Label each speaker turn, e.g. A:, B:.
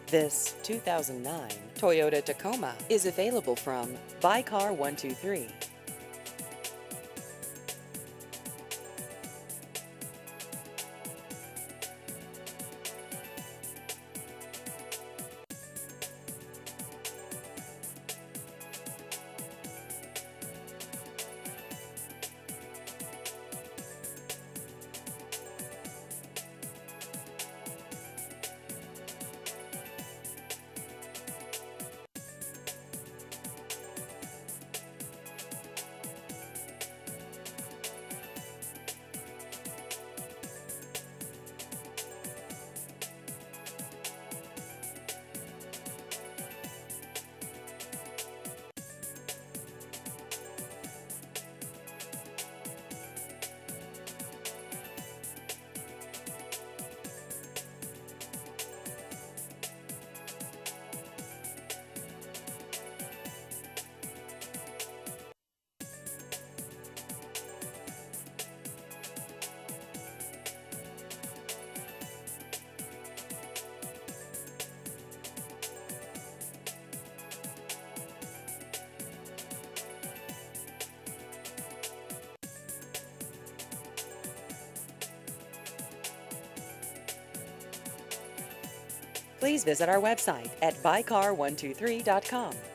A: This 2009 Toyota Tacoma is available from Buy Car 123. Please visit our website at buycar123.com.